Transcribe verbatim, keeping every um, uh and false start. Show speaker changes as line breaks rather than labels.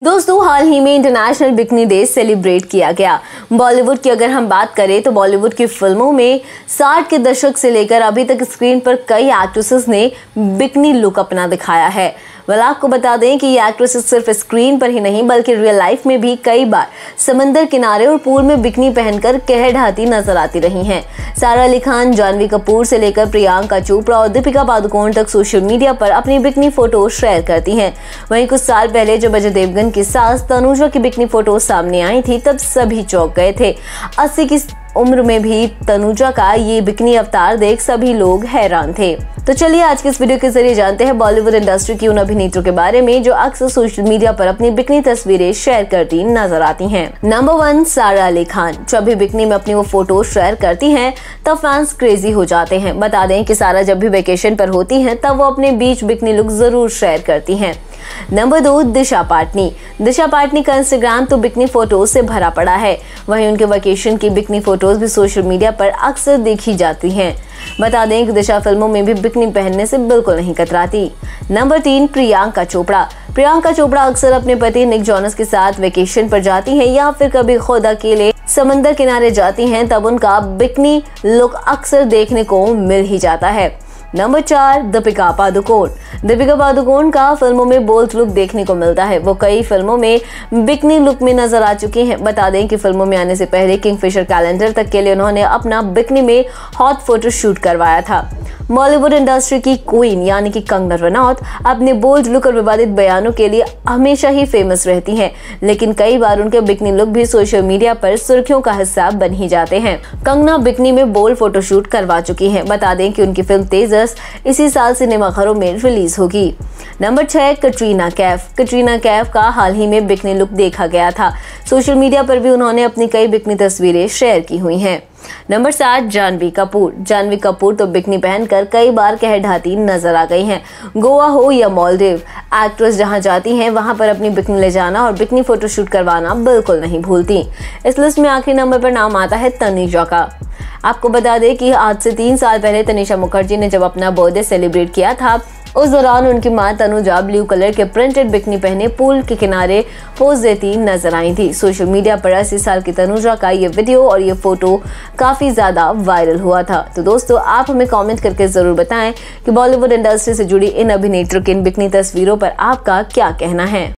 दोस्तों, हाल ही में international bikini day celebrate किया गया। बॉलीवुड की अगर हम बात करें तो बॉलीवुड की फिल्मों में साठ के दशक से लेकर अभी तक स्क्रीन पर कई एक्ट्रेसेस ने बिकनी लुक अपना दिखाया है। वेल आपको बता दें कि ये एक्ट्रेसेस सिर्फ स्क्रीन पर ही नहीं बल्कि रियल लाइफ में भी कई बार समंदर किनारे और पूल में बिकनी पहनकर कहर ढाती नजर आती रही हैं। सारा अली खान, जानवी कपूर से लेकर प्रियंका चोपड़ा और दीपिका पादुकोण तक सोशल मीडिया पर अपनी बिकनी फोटो शेयर करती हैं। वहीं कुछ साल पहले जब अजय देवगन की सास तनुजा की बिकनी फोटो सामने आई थी तब सभी चौंक गए थे। अस्सी की उम्र में भी तनुजा का ये बिकनी अवतार देख सभी लोग हैरान थे। तो चलिए आज के इस वीडियो के जरिए जानते हैं बॉलीवुड इंडस्ट्री की उन अभिनेत्रियों के बारे में जो अक्सर सोशल मीडिया पर अपनी बिकनी तस्वीरें शेयर करती नजर आती हैं। नंबर वन, सारा अली खान। जब भी बिकनी में अपनी वो फोटो शेयर करती हैं तब फैंस क्रेजी हो जाते हैं। बता दें कि सारा जब भी वेकेशन पर होती हैं तब वो अपने बीच बिकनी लुक जरूर शेयर करती हैं। नंबर दो, दिशा पाटनी। दिशा पाटनी का इंस्टाग्राम तो बिकनी फोटोज से भरा पड़ा है। वहीं उनके वेकेशन की बिकनी फोटोज भी सोशल मीडिया पर अक्सर देखी जाती हैं। बता दें कि दिशा फिल्मों में भी बिकनी पहनने से बिल्कुल नहीं कतराती। नंबर तीन, प्रियंका चोपड़ा। प्रियंका चोपड़ा अक्सर अपने पति निक जोनस के साथ वेकेशन पर जाती हैं या फिर कभी खुद अकेले समंदर किनारे जाती हैं तब उनका बिकनी लुक अक्सर देखने को मिल ही जाता है। नंबर चार, दीपिका पादुकोण। दीपिका पादुकोण का फिल्मों में बोल्ड लुक देखने को मिलता है। वो कई फिल्मों में बिकनी लुक में नजर आ चुकी हैं। बता दें कि फिल्मों में आने से पहले किंगफिशर कैलेंडर तक के लिए उन्होंने अपना बिकनी में हॉट फोटो शूट करवाया था। बॉलीवुड इंडस्ट्री की क्वीन यानी कि कंगना रनौत अपने बोल्ड लुक और विवादित बयानों के लिए हमेशा ही फेमस रहती हैं, लेकिन कई बार उनके बिकनी लुक भी सोशल मीडिया पर सुर्खियों का हिस्सा बन ही जाते हैं। कंगना बिकनी में बोल्ड फोटोशूट करवा चुकी हैं। बता दें कि उनकी फिल्म तेजस इसी साल सिनेमाघरों में रिलीज होगी। नंबर छह, कटरीना कैफ। कटरीना कैफ का हाल ही में बिकनी लुक देखा गया था। सोशल मीडिया पर भी उन्होंने अपनी कई बिकनी तस्वीरें शेयर की हुई हैं। नंबर सात, जानवी कपूर। जानवी कपूर तो बिकनी पहनकर कई बार कहर ढाती नजर आ गई हैं। गोवा हो या मालदीव, एक्ट्रेस जहां जाती हैं वहां पर अपनी बिकनी ले जाना और बिकनी फोटोशूट करवाना बिल्कुल नहीं भूलती। इस लिस्ट में आखिरी नंबर पर नाम आता है तनुजा का। आपको बता दें कि आज से तीन साल पहले तनिषा मुखर्जी ने जब अपना बर्थडे सेलिब्रेट किया था उस दौरान उनकी मां तनुजा ब्लू कलर के प्रिंटेड बिकनी पहने पूल के किनारे पोज देती नजर आई थी। सोशल मीडिया पर अस्सी साल की तनुजा का ये वीडियो और ये फोटो काफी ज्यादा वायरल हुआ था। तो दोस्तों, आप हमें कमेंट करके जरूर बताएं कि बॉलीवुड इंडस्ट्री से जुड़ी इन अभिनेत्रियों की इन बिकनी तस्वीरों पर आपका क्या कहना है।